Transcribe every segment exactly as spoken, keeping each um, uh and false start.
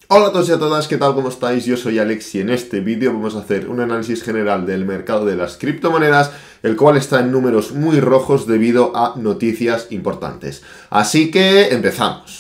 Hola a todos y a todas, ¿qué tal? ¿Cómo estáis? Yo soy Alex y en este vídeo vamos a hacer un análisis general del mercado de las criptomonedas, el cual está en números muy rojos debido a noticias importantes. Así que empezamos.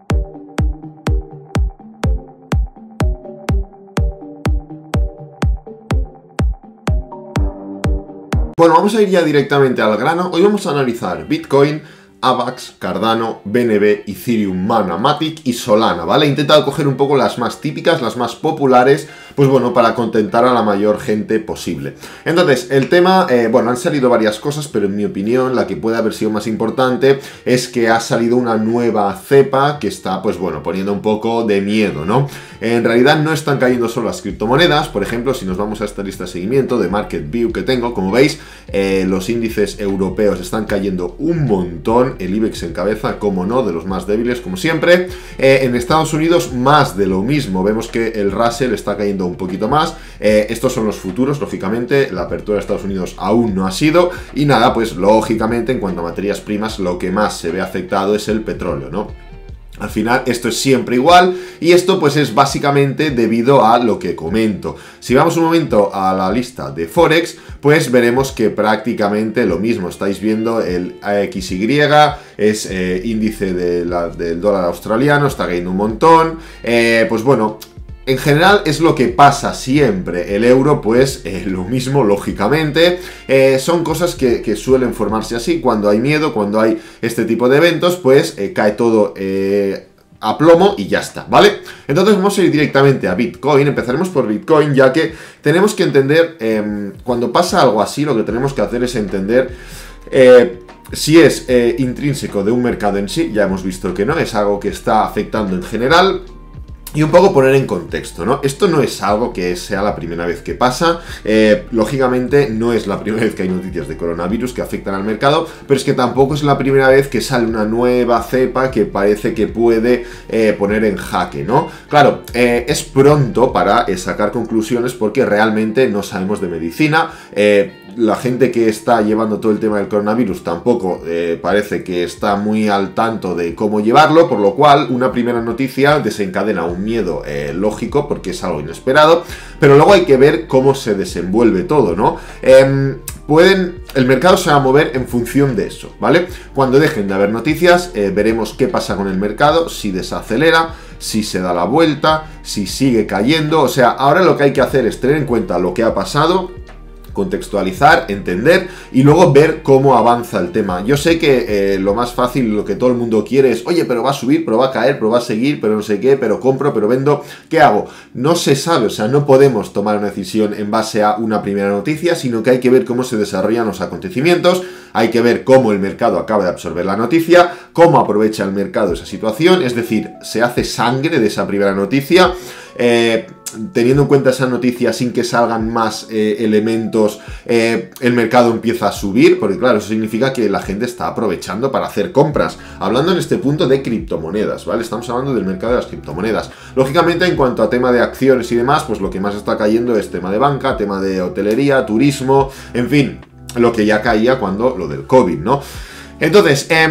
Bueno, vamos a ir ya directamente al grano. Hoy vamos a analizar Bitcoin, Avax, Cardano, B N B, Ethereum, Mana, Matic y Solana, ¿vale? He intentado coger un poco las más típicas, las más populares, pues bueno, para contentar a la mayor gente posible. Entonces, el tema, eh, bueno, han salido varias cosas, pero en mi opinión, la que puede haber sido más importante es que ha salido una nueva cepa que está, pues bueno, poniendo un poco de miedo, ¿no? En realidad no están cayendo solo las criptomonedas. Por ejemplo, si nos vamos a esta lista de seguimiento de Market View que tengo, como veis, eh, los índices europeos están cayendo un montón. El IBEX en cabeza, como no, de los más débiles, como siempre. Eh, en Estados Unidos, más de lo mismo. Vemos que el Russell está cayendo un poquito más. Eh, estos son los futuros, lógicamente. La apertura de Estados Unidos aún no ha sido. Y nada, pues lógicamente, en cuanto a materias primas, lo que más se ve afectado es el petróleo, ¿no? Al final esto es siempre igual y esto pues es básicamente debido a lo que comento. Si vamos un momento a la lista de Forex, pues veremos que prácticamente lo mismo. Estáis viendo el A X Y, es eh, índice de la, del dólar australiano, está cayendo un montón. Eh, pues bueno... En general es lo que pasa siempre. El euro, pues, eh, lo mismo, lógicamente. Eh, son cosas que, que suelen formarse así. Cuando hay miedo, cuando hay este tipo de eventos, pues eh, cae todo eh, a plomo y ya está, ¿vale? Entonces vamos a ir directamente a Bitcoin. Empezaremos por Bitcoin, ya que tenemos que entender, eh, cuando pasa algo así, lo que tenemos que hacer es entender... Eh, Si es eh, intrínseco de un mercado en sí, ya hemos visto que no, es algo que está afectando en general. Y un poco poner en contexto, ¿no? Esto no es algo que sea la primera vez que pasa, eh, lógicamente no es la primera vez que hay noticias de coronavirus que afectan al mercado, pero es que tampoco es la primera vez que sale una nueva cepa que parece que puede eh, poner en jaque, ¿no? Claro, eh, es pronto para eh, sacar conclusiones porque realmente no sabemos de medicina. eh, La gente que está llevando todo el tema del coronavirus tampoco eh, parece que está muy al tanto de cómo llevarlo, por lo cual una primera noticia desencadena un miedo eh, lógico porque es algo inesperado, pero luego hay que ver cómo se desenvuelve todo, ¿no? Eh, pueden, el mercado se va a mover en función de eso, ¿vale? Cuando dejen de haber noticias, eh, veremos qué pasa con el mercado, si desacelera, si se da la vuelta, si sigue cayendo. O sea, ahora lo que hay que hacer es tener en cuenta lo que ha pasado, contextualizar, entender y luego ver cómo avanza el tema. Yo sé que eh, lo más fácil, lo que todo el mundo quiere es, oye, pero va a subir, pero va a caer, pero va a seguir, pero no sé qué, pero compro, pero vendo, ¿qué hago? No se sabe, o sea, no podemos tomar una decisión en base a una primera noticia, sino que hay que ver cómo se desarrollan los acontecimientos, hay que ver cómo el mercado acaba de absorber la noticia, cómo aprovecha el mercado esa situación, es decir, se hace sangre de esa primera noticia, eh... teniendo en cuenta esa noticia sin que salgan más eh, elementos, eh, el mercado empieza a subir, porque claro, eso significa que la gente está aprovechando para hacer compras. Hablando en este punto de criptomonedas, ¿vale? Estamos hablando del mercado de las criptomonedas. Lógicamente, en cuanto a tema de acciones y demás, pues lo que más está cayendo es tema de banca, tema de hotelería, turismo, en fin, lo que ya caía cuando lo del COVID, ¿no? Entonces, eh...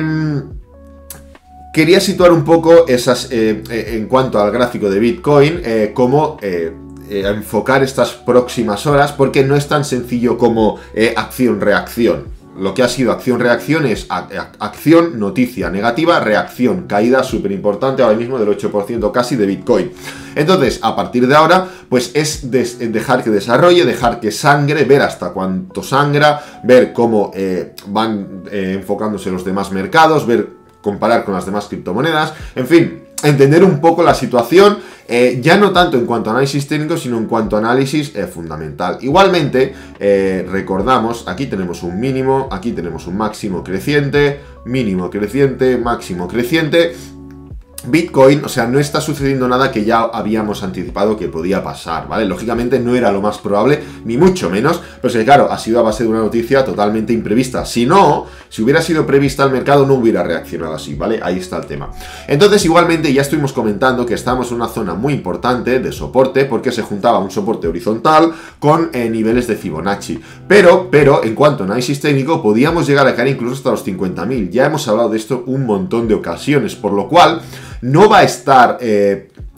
quería situar un poco esas, eh, eh, en cuanto al gráfico de Bitcoin, eh, cómo eh, eh, enfocar estas próximas horas, porque no es tan sencillo como eh, acción-reacción. Lo que ha sido acción-reacción es acción, noticia negativa, reacción, caída súper importante ahora mismo del ocho por ciento casi de Bitcoin. Entonces, a partir de ahora, pues es des dejar que desarrolle, dejar que sangre, ver hasta cuánto sangra, ver cómo eh, van eh, enfocándose los demás mercados, ver comparar con las demás criptomonedas, en fin, entender un poco la situación, eh, ya no tanto en cuanto a análisis técnico, sino en cuanto a análisis eh, fundamental. Igualmente, eh, recordamos, aquí tenemos un mínimo, aquí tenemos un máximo creciente, mínimo creciente, máximo creciente. Bitcoin, o sea, no está sucediendo nada que ya habíamos anticipado que podía pasar, ¿vale? Lógicamente no era lo más probable, ni mucho menos, pero es que claro, ha sido a base de una noticia totalmente imprevista. Si no, si hubiera sido prevista, el mercado no hubiera reaccionado así, ¿vale? Ahí está el tema. Entonces, igualmente, ya estuvimos comentando que estamos en una zona muy importante de soporte, porque se juntaba un soporte horizontal con eh, niveles de Fibonacci. Pero, pero, en cuanto a análisis técnico, podíamos llegar a caer incluso hasta los cincuenta mil. Ya hemos hablado de esto un montón de ocasiones, por lo cual no va a estar eh,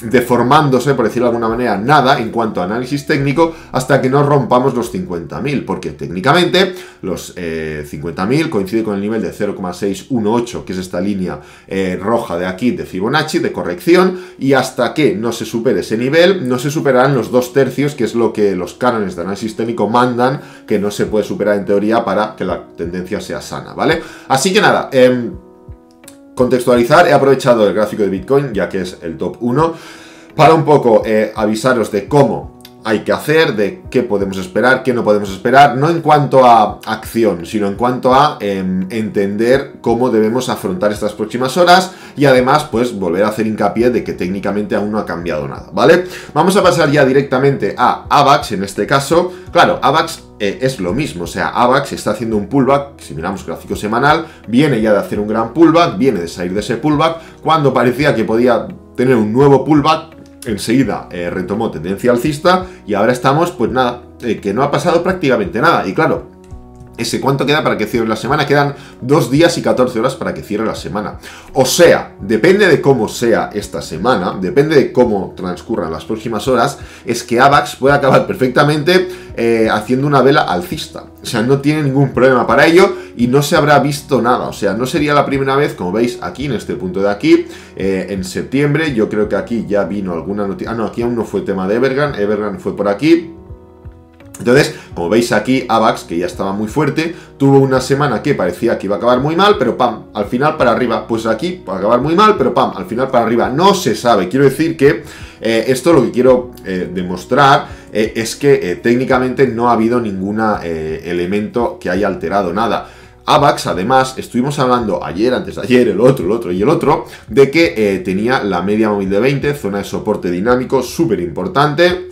deformándose, por decirlo de alguna manera, nada en cuanto a análisis técnico hasta que no rompamos los cincuenta mil, porque técnicamente los eh, cincuenta mil coincide con el nivel de cero coma seiscientos dieciocho, que es esta línea eh, roja de aquí de Fibonacci, de corrección, y hasta que no se supere ese nivel, no se superarán los dos tercios, que es lo que los cánones de análisis técnico mandan, que no se puede superar en teoría para que la tendencia sea sana, ¿vale? Así que nada, eh, contextualizar, he aprovechado el gráfico de Bitcoin, ya que es el top uno, para un poco eh, avisaros de cómo hay que hacer, de qué podemos esperar, qué no podemos esperar, no en cuanto a acción, sino en cuanto a eh, entender cómo debemos afrontar estas próximas horas y además pues volver a hacer hincapié de que técnicamente aún no ha cambiado nada, ¿vale? Vamos a pasar ya directamente a AVAX en este caso. Claro, AVAX eh, es lo mismo, o sea, AVAX está haciendo un pullback, si miramos gráfico semanal, viene ya de hacer un gran pullback, viene de salir de ese pullback, cuando parecía que podía tener un nuevo pullback, enseguida eh, retomó tendencia alcista y ahora estamos, pues nada, eh, que no ha pasado prácticamente nada. Y claro, ese cuánto queda para que cierre la semana, quedan dos días y catorce horas para que cierre la semana. O sea, depende de cómo sea esta semana, depende de cómo transcurran las próximas horas, es que AVAX puede acabar perfectamente eh, haciendo una vela alcista. O sea, no tiene ningún problema para ello y no se habrá visto nada. O sea, no sería la primera vez, como veis aquí, en este punto de aquí, eh, en septiembre. Yo creo que aquí ya vino alguna noticia. Ah, no, aquí aún no fue tema de Evergrande. Evergrande fue por aquí. Entonces, como veis aquí, AVAX, que ya estaba muy fuerte, tuvo una semana que parecía que iba a acabar muy mal, pero pam, al final para arriba. Pues aquí va a acabar muy mal, pero pam, al final para arriba. No se sabe. Quiero decir que eh, esto lo que quiero eh, demostrar eh, es que eh, técnicamente no ha habido ningún eh, elemento que haya alterado nada. AVAX, además, estuvimos hablando ayer, antes de ayer, el otro, el otro y el otro, de que eh, tenía la media móvil de veinte, zona de soporte dinámico, súper importante,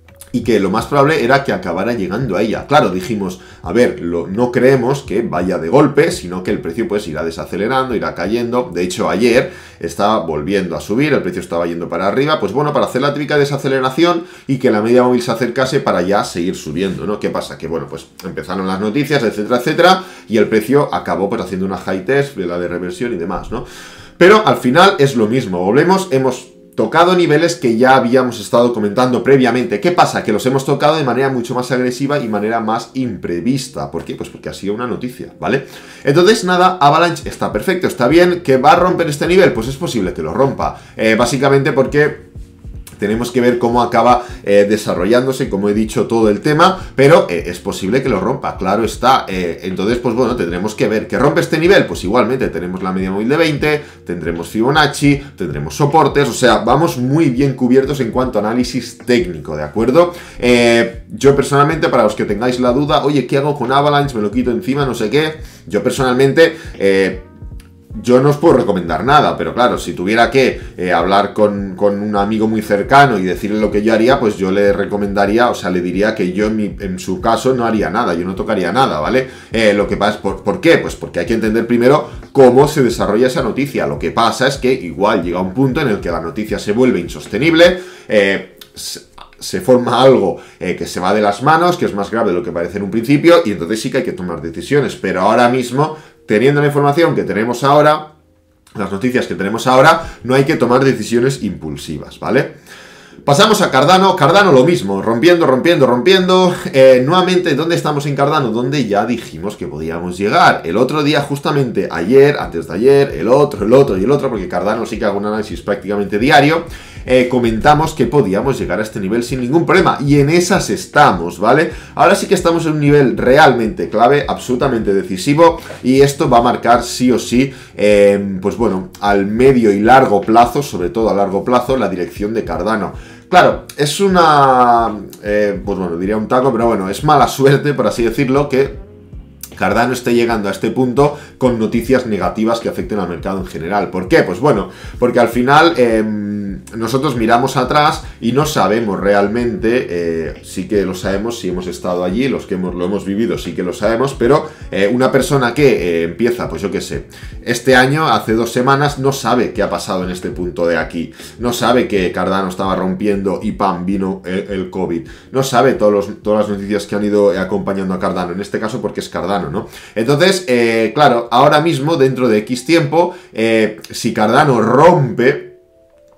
y que lo más probable era que acabara llegando a ella. Claro, dijimos, a ver, lo, no creemos que vaya de golpe, sino que el precio pues irá desacelerando, irá cayendo. De hecho, ayer estaba volviendo a subir, el precio estaba yendo para arriba, pues bueno, para hacer la típica desaceleración y que la media móvil se acercase para ya seguir subiendo, ¿no? ¿Qué pasa? Que bueno, pues empezaron las noticias, etcétera, etcétera, y el precio acabó pues haciendo una high test, la de reversión y demás, ¿no? Pero al final es lo mismo, volvemos, hemos tocado niveles que ya habíamos estado comentando previamente. ¿Qué pasa? Que los hemos tocado de manera mucho más agresiva y manera más imprevista. ¿Por qué? Pues porque ha sido una noticia, ¿vale? Entonces, nada, Avalanche está perfecto, está bien. ¿Que va a romper este nivel? Pues es posible que lo rompa. Eh, básicamente porque tenemos que ver cómo acaba eh, desarrollándose, como he dicho, todo el tema, pero eh, es posible que lo rompa, claro está. Eh, entonces, pues bueno, tendremos que ver. ¿Que rompe este nivel? Pues igualmente tenemos la media móvil de veinte, tendremos Fibonacci, tendremos soportes, o sea, vamos muy bien cubiertos en cuanto a análisis técnico, ¿de acuerdo? Eh, yo personalmente, para los que tengáis la duda, oye, ¿qué hago con Avalanche? ¿Me lo quito encima? No sé qué. Yo personalmente... Eh, Yo no os puedo recomendar nada, pero claro, si tuviera que eh, hablar con, con un amigo muy cercano y decirle lo que yo haría, pues yo le recomendaría, o sea, le diría que yo en, mi, en su caso no haría nada, yo no tocaría nada, ¿vale? Eh, lo que pasa es, ¿por, ¿por qué? Pues porque hay que entender primero cómo se desarrolla esa noticia. Lo que pasa es que igual llega un punto en el que la noticia se vuelve insostenible, eh... se forma algo eh, que se va de las manos, que es más grave de lo que parece en un principio, y entonces sí que hay que tomar decisiones. Pero ahora mismo, teniendo la información que tenemos ahora, las noticias que tenemos ahora, no hay que tomar decisiones impulsivas, ¿vale? Pasamos a Cardano. Cardano lo mismo, rompiendo, rompiendo, rompiendo. Eh, nuevamente, ¿dónde estamos en Cardano? Donde ya dijimos que podíamos llegar. El otro día, justamente ayer, antes de ayer, el otro, el otro y el otro, porque Cardano sí que hago un análisis prácticamente diario, eh, comentamos que podíamos llegar a este nivel sin ningún problema. Y en esas estamos, ¿vale? Ahora sí que estamos en un nivel realmente clave, absolutamente decisivo. Y esto va a marcar sí o sí, eh, pues bueno, al medio y largo plazo, sobre todo a largo plazo, la dirección de Cardano. Claro, es una, eh, pues bueno, diría un taco, pero bueno, es mala suerte, por así decirlo, que Cardano esté llegando a este punto con noticias negativas que afecten al mercado en general. ¿Por qué? Pues bueno, porque al final eh, nosotros miramos atrás y no sabemos realmente, eh, sí que lo sabemos si hemos estado allí, los que hemos, lo hemos vivido sí que lo sabemos, pero eh, una persona que eh, empieza, pues yo qué sé, este año, hace dos semanas, no sabe qué ha pasado en este punto de aquí, no sabe que Cardano estaba rompiendo y pam, vino el, el COVID, no sabe todos los, todas las noticias que han ido acompañando a Cardano, en este caso porque es Cardano, ¿no? Entonces, eh, claro, ahora mismo, dentro de X tiempo, eh, si Cardano rompe,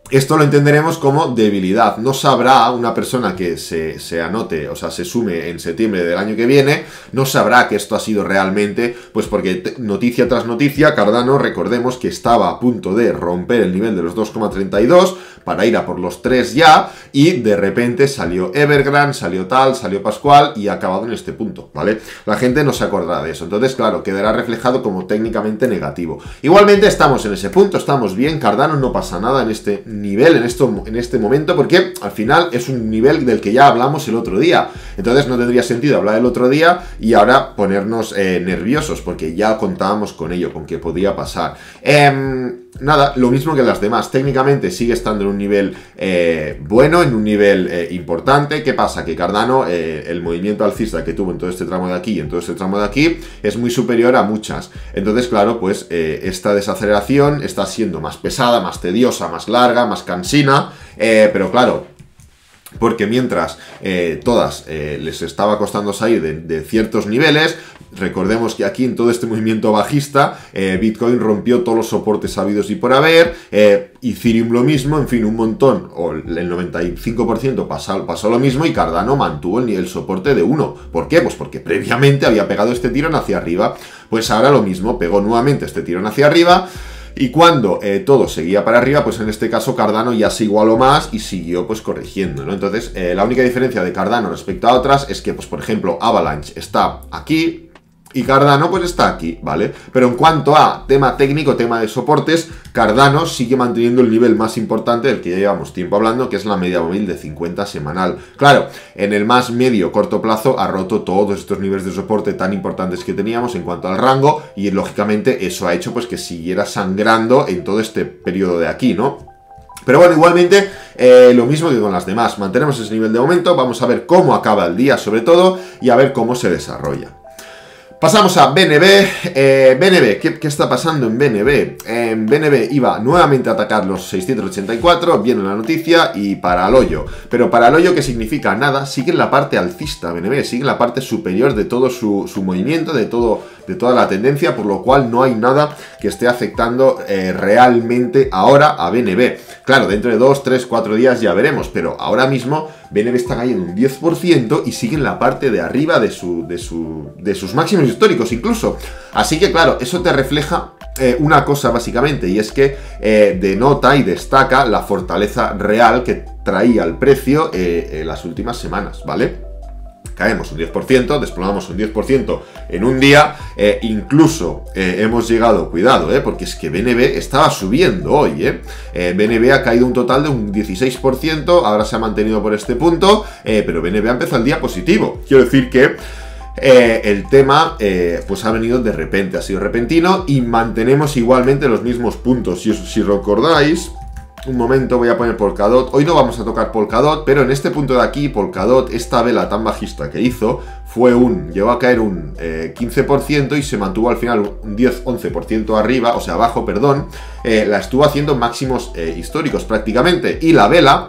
esto lo entenderemos como debilidad. No sabrá una persona que se, se anote, o sea, se sume en septiembre del año que viene, no sabrá que esto ha sido realmente, pues porque noticia tras noticia, Cardano, recordemos que estaba a punto de romper el nivel de los dos coma treinta y dos para ir a por los tres ya, y de repente salió Evergrande, salió tal, salió Pascual y ha acabado en este punto, ¿vale? La gente no se acordará de eso, entonces, claro, quedará reflejado como técnicamente negativo. Igualmente estamos en ese punto, estamos bien, Cardano no pasa nada en este nivel, en, esto, en este momento, porque al final es un nivel del que ya hablamos el otro día, entonces no tendría sentido hablar el otro día y ahora ponernos eh, nerviosos, porque ya contábamos con ello, con que podía pasar. Eh, nada, lo mismo que las demás, técnicamente sigue estando en un nivel eh, bueno, en un nivel eh, importante. ¿Qué pasa? Que Cardano, eh, el movimiento alcista que tuvo en todo este tramo de aquí y en todo este tramo de aquí, es muy superior a muchas, entonces claro, pues eh, esta desaceleración está siendo más pesada, más tediosa, más larga, más cansina, eh, pero claro, porque mientras eh, todas eh, les estaba costando salir de, de ciertos niveles, recordemos que aquí en todo este movimiento bajista, eh, Bitcoin rompió todos los soportes habidos y por haber, eh, Ethereum lo mismo, en fin, un montón, o el noventa y cinco por ciento pasó, pasó lo mismo, y Cardano mantuvo el, el soporte de uno. ¿Por qué? Pues porque previamente había pegado este tirón hacia arriba, pues ahora lo mismo, pegó nuevamente este tirón hacia arriba. Y cuando eh, todo seguía para arriba, pues en este caso Cardano ya se igualó más y siguió pues corrigiendo, ¿no? Entonces, eh, la única diferencia de Cardano respecto a otras es que, pues por ejemplo, Avalanche está aquí y Cardano pues está aquí, ¿vale? Pero en cuanto a tema técnico, tema de soportes, Cardano sigue manteniendo el nivel más importante del que ya llevamos tiempo hablando, que es la media móvil de cincuenta semanal. Claro, en el más medio corto plazo ha roto todos estos niveles de soporte tan importantes que teníamos en cuanto al rango, y lógicamente eso ha hecho pues que siguiera sangrando en todo este periodo de aquí, ¿no? Pero bueno, igualmente, eh, lo mismo que con las demás, mantenemos ese nivel de momento, vamos a ver cómo acaba el día sobre todo, y a ver cómo se desarrolla. Pasamos a B N B, eh, B N B, ¿qué, ¿qué está pasando en B N B? En B N B iba nuevamente a atacar los seiscientos ochenta y cuatro, viene la noticia y para el hoyo. Pero para el hoyo, ¿qué significa? Nada, sigue en la parte alcista B N B, sigue en la parte superior de todo su, su movimiento, de, todo, de toda la tendencia, por lo cual no hay nada que esté afectando eh, realmente ahora a B N B. Claro, dentro de dos, tres, cuatro días ya veremos, pero ahora mismo B N B está cayendo un diez por ciento y sigue en la parte de arriba de, su, de, su, de sus máximos históricos incluso. Así que claro, eso te refleja eh, una cosa básicamente, y es que eh, denota y destaca la fortaleza real que traía el precio eh, en las últimas semanas, ¿vale? Caemos un diez por ciento, desplomamos un diez por ciento en un día, eh, incluso eh, hemos llegado, cuidado, eh, porque es que B N B estaba subiendo hoy, eh. Eh, B N B ha caído un total de un dieciséis por ciento, ahora se ha mantenido por este punto, eh, pero B N B ha empezado el día positivo. Quiero decir que eh, el tema eh, pues ha venido de repente, ha sido repentino, y mantenemos igualmente los mismos puntos. Si, si recordáis, un momento, voy a poner Polkadot. Hoy no vamos a tocar Polkadot, pero en este punto de aquí, Polkadot, esta vela tan bajista que hizo, fue un, llegó a caer un eh, quince por ciento y se mantuvo al final un diez once por ciento arriba, o sea, abajo, perdón. Eh, la estuvo haciendo máximos eh, históricos prácticamente, y la vela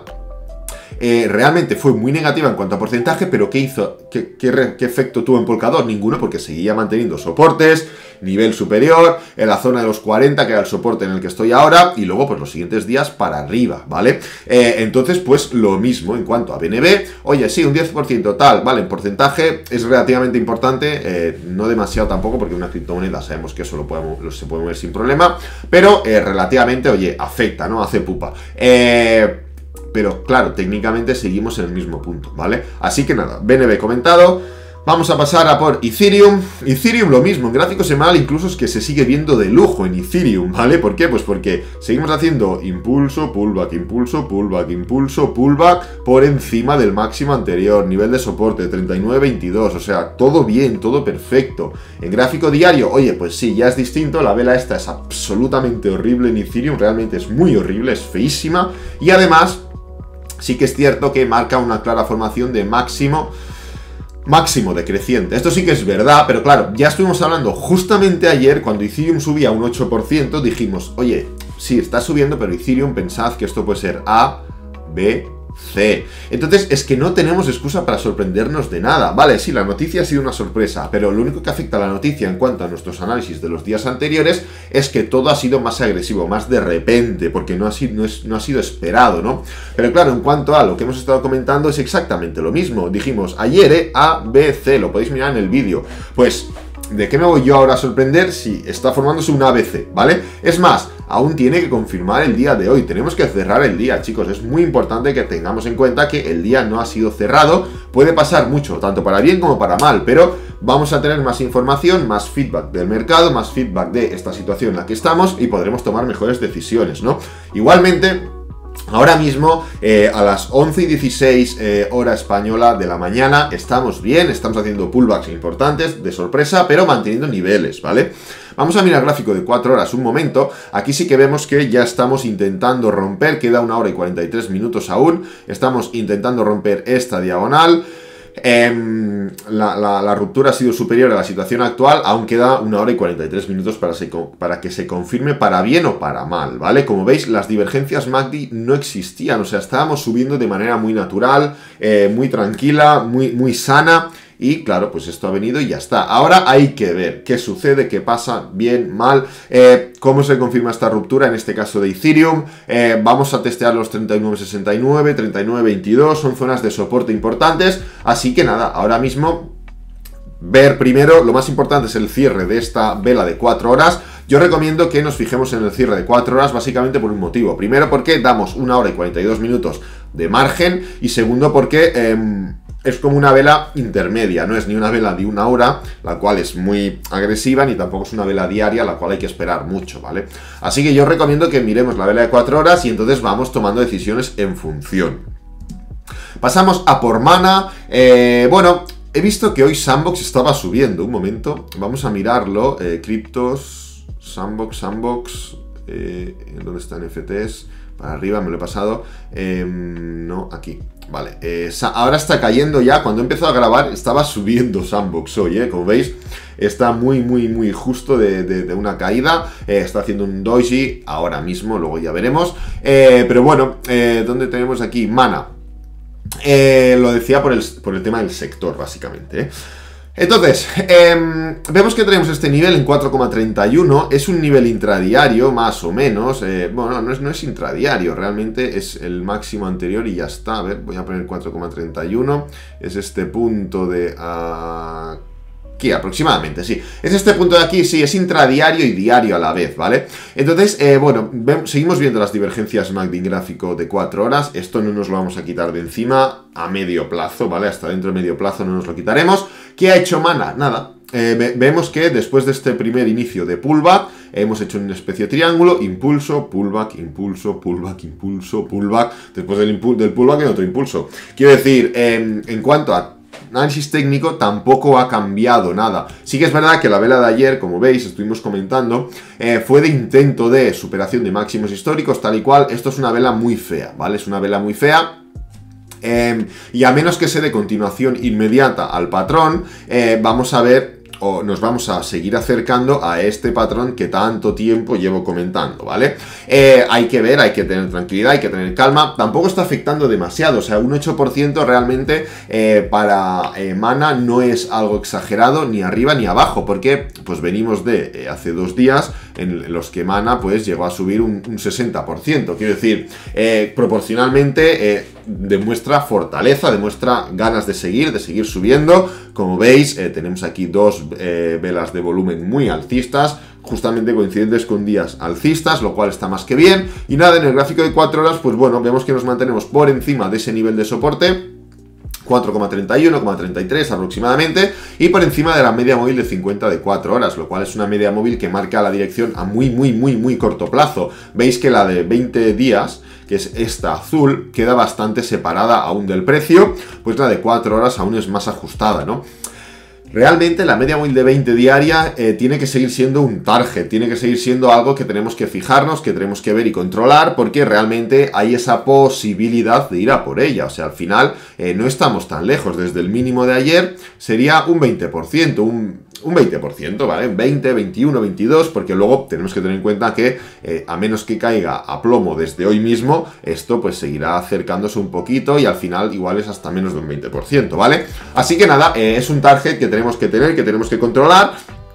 Eh, realmente fue muy negativa en cuanto a porcentaje, pero ¿qué hizo? ¿Qué, qué, qué efecto tuvo en Polkadot? Ninguno, porque seguía manteniendo soportes, nivel superior, en la zona de los cuarenta, que era el soporte en el que estoy ahora, y luego pues los siguientes días para arriba, ¿vale? Eh, entonces pues lo mismo en cuanto a B N B, oye, sí, un diez por ciento tal, vale, en porcentaje es relativamente importante, eh, no demasiado tampoco, porque una criptomoneda sabemos que eso lo, podemos, lo se puede mover sin problema, pero eh, relativamente, oye, afecta, ¿no? Hace pupa. Eh... Pero claro, técnicamente seguimos en el mismo punto, ¿vale? Así que nada, B N B comentado. Vamos a pasar a por Ethereum. Ethereum lo mismo, en gráfico semanal incluso es que se sigue viendo de lujo en Ethereum, ¿vale? ¿Por qué? Pues porque seguimos haciendo impulso, pullback, impulso, pullback, impulso, pullback por encima del máximo anterior, nivel de soporte treinta y nueve veintidós, o sea, todo bien, todo perfecto. En gráfico diario, oye, pues sí, ya es distinto, la vela esta es absolutamente horrible en Ethereum, realmente es muy horrible, es feísima, y además sí que es cierto que marca una clara formación de máximo máximo decreciente. Esto sí que es verdad, pero claro, ya estuvimos hablando justamente ayer, cuando Ethereum subía un ocho por ciento, dijimos, oye, sí, está subiendo, pero Ethereum, pensad que esto puede ser A, B C. Entonces es que no tenemos excusa para sorprendernos de nada. Vale, sí, la noticia ha sido una sorpresa, pero lo único que afecta a la noticia en cuanto a nuestros análisis de los días anteriores es que todo ha sido más agresivo, más de repente, porque no ha sido, no es, no ha sido esperado, ¿no? Pero claro, en cuanto a lo que hemos estado comentando es exactamente lo mismo. Dijimos ayer eh, A, B, C, lo podéis mirar en el vídeo. Pues, ¿de qué me voy yo ahora a sorprender si está formándose un A B C, ¿vale? Es más, aún tiene que confirmar el día de hoy. Tenemos que cerrar el día, chicos. Es muy importante que tengamos en cuenta que el día no ha sido cerrado. Puede pasar mucho, tanto para bien como para mal, pero vamos a tener más información, más feedback del mercado, más feedback de esta situación en la que estamos y podremos tomar mejores decisiones, ¿no? Igualmente, ahora mismo, eh, a las once y dieciséis eh, hora española de la mañana, estamos bien, estamos haciendo pullbacks importantes, de sorpresa, pero manteniendo niveles, ¿vale? Vamos a mirar el gráfico de cuatro horas un momento. Aquí sí que vemos que ya estamos intentando romper, queda una hora y cuarenta y tres minutos aún, estamos intentando romper esta diagonal. Eh, la, la, la ruptura ha sido superior a la situación actual, aún queda una hora y cuarenta y tres minutos para, se, para que se confirme para bien o para mal, ¿vale? Como veis, las divergencias M A C D no existían, o sea, estábamos subiendo de manera muy natural, eh, muy tranquila, muy, muy sana. Y claro, pues esto ha venido y ya está. Ahora hay que ver qué sucede, qué pasa, bien, mal, eh, cómo se confirma esta ruptura, en este caso de Ethereum. Eh, vamos a testear los treinta y nueve sesenta y nueve, treinta y nueve veintidós, son zonas de soporte importantes. Así que nada, ahora mismo ver primero, lo más importante es el cierre de esta vela de cuatro horas. Yo recomiendo que nos fijemos en el cierre de cuatro horas básicamente por un motivo. Primero porque damos una hora y cuarenta y dos minutos de margen y segundo porque... Eh, es como una vela intermedia, no es ni una vela de una hora, la cual es muy agresiva, ni tampoco es una vela diaria, la cual hay que esperar mucho, ¿vale? Así que yo recomiendo que miremos la vela de cuatro horas y entonces vamos tomando decisiones en función. Pasamos a por Mana. Eh, bueno, he visto que hoy Sandbox estaba subiendo, un momento, vamos a mirarlo. Eh, criptos, Sandbox, Sandbox, eh, ¿dónde están N F Ts? Para arriba, me lo he pasado. Eh, no, aquí. Vale, eh, ahora está cayendo ya. Cuando empezó a grabar estaba subiendo Sandbox hoy, ¿eh? Como veis, está muy, muy, muy justo de, de, de una caída. eh, Está haciendo un doji ahora mismo, luego ya veremos. eh, Pero bueno, eh, ¿dónde tenemos aquí? Mana. eh, Lo decía por el, por el tema del sector, básicamente, ¿eh? Entonces, eh, vemos que tenemos este nivel en cuatro coma treinta y uno, es un nivel intradiario, más o menos, eh, bueno, no es, no es intradiario, realmente es el máximo anterior y ya está. A ver, voy a poner cuatro coma treinta y uno, es este punto de aquí aproximadamente, sí, es este punto de aquí, sí, es intradiario y diario a la vez, ¿vale? Entonces, eh, bueno, vemos, seguimos viendo las divergencias M A C D en gráfico de cuatro horas, esto no nos lo vamos a quitar de encima a medio plazo, ¿vale? Hasta dentro de medio plazo no nos lo quitaremos. ¿Qué ha hecho Mana? Nada. Eh, ve vemos que después de este primer inicio de pullback, hemos hecho una especie de triángulo, impulso, pullback, impulso, pullback, impulso, pullback. Después del, del pullback hay otro impulso. Quiero decir, eh, en cuanto a análisis técnico, tampoco ha cambiado nada. Sí que es verdad que la vela de ayer, como veis, estuvimos comentando, eh, fue de intento de superación de máximos históricos, tal y cual. Esto es una vela muy fea, ¿vale? Es una vela muy fea. Eh, y a menos que se dé continuación inmediata al patrón, eh, vamos a ver, o nos vamos a seguir acercando a este patrón que tanto tiempo llevo comentando, ¿vale? Eh, hay que ver, hay que tener tranquilidad, hay que tener calma. Tampoco está afectando demasiado, o sea, un ocho por ciento realmente eh, para eh, Mana no es algo exagerado ni arriba ni abajo, porque pues venimos de eh, hace dos días en los que Mana pues llegó a subir un, un sesenta por ciento, quiero decir, eh, proporcionalmente eh, demuestra fortaleza, demuestra ganas de seguir, de seguir subiendo. Como veis, eh, tenemos aquí dos eh, velas de volumen muy alcistas, justamente coincidentes con días alcistas, lo cual está más que bien. Y nada, en el gráfico de cuatro horas, pues bueno, vemos que nos mantenemos por encima de ese nivel de soporte, cuatro coma treinta y uno, cuatro coma treinta y tres aproximadamente, y por encima de la media móvil de cincuenta de cuatro horas, lo cual es una media móvil que marca la dirección a muy, muy, muy, muy corto plazo. Veis que la de veinte días, que es esta azul, queda bastante separada aún del precio, pues la de cuatro horas aún es más ajustada, ¿no? Realmente la media móvil de veinte diaria eh, tiene que seguir siendo un target, tiene que seguir siendo algo que tenemos que fijarnos, que tenemos que ver y controlar, porque realmente hay esa posibilidad de ir a por ella. O sea, al final eh, no estamos tan lejos. Desde el mínimo de ayer sería un veinte por ciento, un, un veinte por ciento, ¿vale? veinte, veintiuno, veintidós, porque luego tenemos que tener en cuenta que eh, a menos que caiga a plomo desde hoy mismo, esto pues seguirá acercándose un poquito y al final igual es hasta menos de un veinte por ciento, ¿vale? Así que nada, eh, es un target que tenemos que tener, que tenemos que controlar,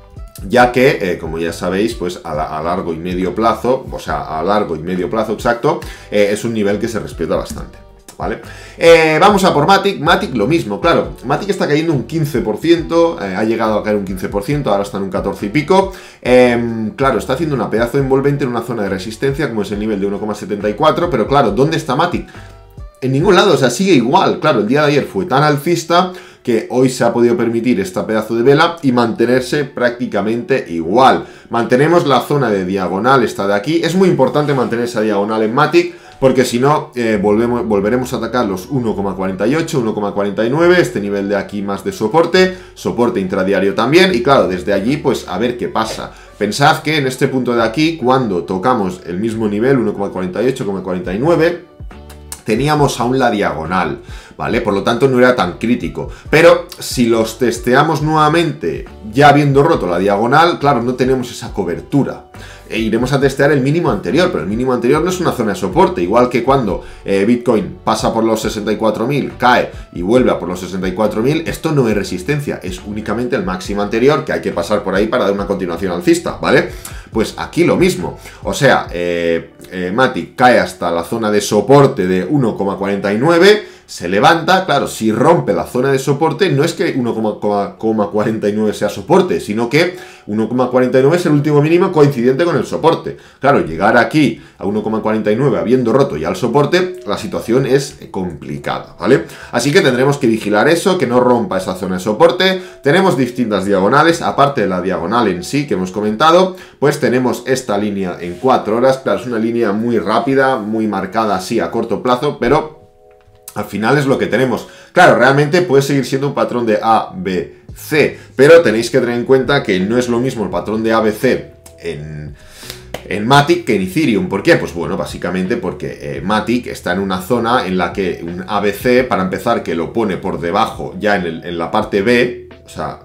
ya que, eh, como ya sabéis, pues a, la, a largo y medio plazo, o sea, a largo y medio plazo exacto, eh, es un nivel que se respeta bastante, ¿vale? Eh, vamos a por Matic. Matic lo mismo, claro, Matic está cayendo un quince por ciento, eh, ha llegado a caer un quince por ciento, ahora está en un catorce y pico, eh, claro, está haciendo una pedazo de envolvente en una zona de resistencia, como es el nivel de uno coma setenta y cuatro, pero claro, ¿dónde está Matic? En ningún lado, o sea, sigue igual, claro, el día de ayer fue tan alcista que hoy se ha podido permitir esta pedazo de vela y mantenerse prácticamente igual. Mantenemos la zona de diagonal, esta de aquí. Es muy importante mantener esa diagonal en Matic, porque si no, eh, volvemos, volveremos a atacar los uno coma cuarenta y ocho, uno coma cuarenta y nueve, este nivel de aquí más de soporte, soporte intradiario también, y claro, desde allí, pues a ver qué pasa. Pensad que en este punto de aquí, cuando tocamos el mismo nivel, uno coma cuarenta y ocho, uno coma cuarenta y nueve, teníamos aún la diagonal, ¿vale? Por lo tanto no era tan crítico. Pero si los testeamos nuevamente, ya habiendo roto la diagonal, claro, no tenemos esa cobertura. E iremos a testear el mínimo anterior, pero el mínimo anterior no es una zona de soporte, igual que cuando eh, Bitcoin pasa por los sesenta y cuatro mil, cae y vuelve a por los sesenta y cuatro mil, esto no es resistencia, es únicamente el máximo anterior que hay que pasar por ahí para dar una continuación alcista, ¿vale? Pues aquí lo mismo, o sea, eh, eh, Matic cae hasta la zona de soporte de uno coma cuarenta y nueve, se levanta, claro, si rompe la zona de soporte, no es que uno coma cuarenta y nueve sea soporte, sino que uno coma cuarenta y nueve es el último mínimo coincidente con el soporte. Claro, llegar aquí a uno coma cuarenta y nueve habiendo roto ya el soporte, la situación es complicada, ¿vale? Así que tendremos que vigilar eso, que no rompa esa zona de soporte. Tenemos distintas diagonales, aparte de la diagonal en sí que hemos comentado, pues tenemos esta línea en cuatro horas, claro, es una línea muy rápida, muy marcada así a corto plazo, pero al final es lo que tenemos. Claro, realmente puede seguir siendo un patrón de A, B, C, pero tenéis que tener en cuenta que no es lo mismo el patrón de A B C en, en Matic que en Ethereum. ¿Por qué? Pues bueno, básicamente porque eh, Matic está en una zona en la que un A B C, para empezar, que lo pone por debajo ya en, el, en la parte B, o sea,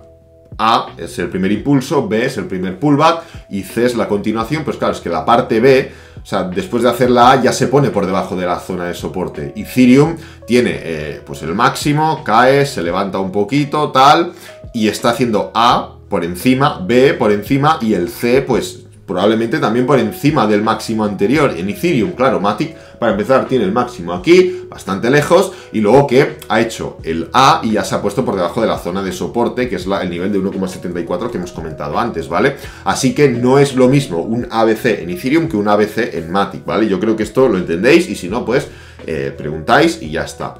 A es el primer impulso, B es el primer pullback y C es la continuación. Pues claro, es que la parte B, o sea, después de hacer la A ya se pone por debajo de la zona de soporte. Ethereum tiene eh, pues el máximo, cae, se levanta un poquito, tal, y está haciendo A por encima, B por encima y el C pues probablemente también por encima del máximo anterior. En Ethereum, claro, Matic para empezar tiene el máximo aquí, bastante lejos, y luego que ha hecho el A y ya se ha puesto por debajo de la zona de soporte, que es la, el nivel de uno coma setenta y cuatro que hemos comentado antes, ¿vale? Así que no es lo mismo un A B C en Ethereum que un A B C en Matic, ¿vale? Yo creo que esto lo entendéis y si no, pues eh, preguntáis y ya está.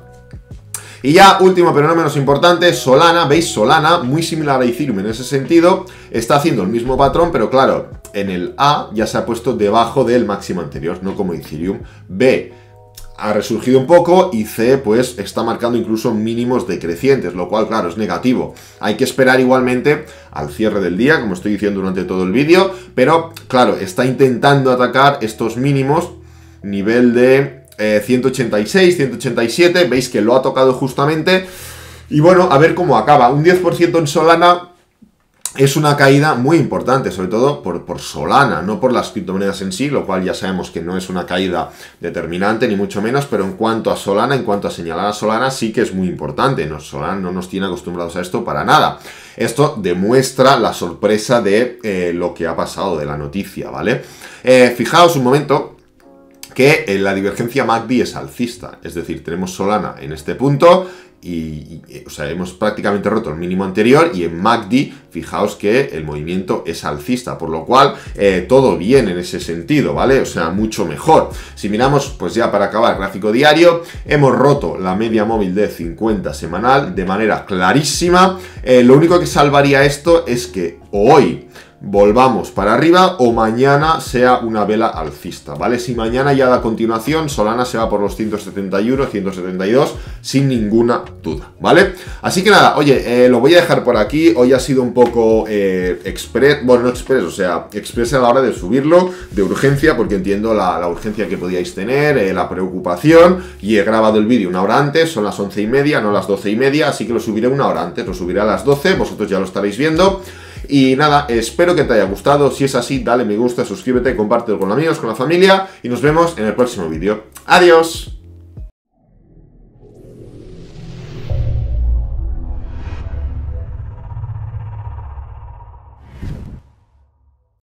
Y ya, último pero no menos importante, Solana. ¿Veis? Solana, muy similar a Ethereum en ese sentido, está haciendo el mismo patrón, pero claro, en el A ya se ha puesto debajo del máximo anterior, no como Ethereum. B ha resurgido un poco y C pues está marcando incluso mínimos decrecientes, lo cual claro es negativo. Hay que esperar igualmente al cierre del día, como estoy diciendo durante todo el vídeo, pero claro, está intentando atacar estos mínimos, nivel de eh, ciento ochenta y seis, ciento ochenta y siete, veis que lo ha tocado justamente. Y bueno, a ver cómo acaba. Un diez por ciento en Solana es una caída muy importante, sobre todo por, por Solana, no por las criptomonedas en sí, lo cual ya sabemos que no es una caída determinante, ni mucho menos, pero en cuanto a Solana, en cuanto a señalar a Solana, sí que es muy importante. No, Solana no nos tiene acostumbrados a esto para nada. Esto demuestra la sorpresa de eh, lo que ha pasado, de la noticia, ¿vale? Eh, fijaos un momento que eh, la divergencia M A C D es alcista, es decir, tenemos Solana en este punto, Y, y, o sea, hemos prácticamente roto el mínimo anterior y en M A C D, fijaos que el movimiento es alcista, por lo cual eh, todo bien en ese sentido, ¿vale? O sea, mucho mejor. Si miramos, pues ya para acabar, gráfico diario, hemos roto la media móvil de cincuenta semanal de manera clarísima. Eh, lo único que salvaría esto es que hoy volvamos para arriba o mañana sea una vela alcista, ¿vale? Si mañana ya da continuación, Solana se va por los ciento setenta y uno, ciento setenta y dos sin ninguna duda, ¿vale? Así que nada, oye, eh, lo voy a dejar por aquí. Hoy ha sido un poco eh, express, bueno, no express, o sea, express a la hora de subirlo, de urgencia, porque entiendo la, la urgencia que podíais tener, eh, la preocupación, y he grabado el vídeo una hora antes, son las once y media, no las doce y media, así que lo subiré una hora antes, lo subiré a las doce, vosotros ya lo estaréis viendo. Y nada, espero que te haya gustado. Si es así, dale me gusta, suscríbete, compártelo con amigos, con la familia y nos vemos en el próximo vídeo. ¡Adiós!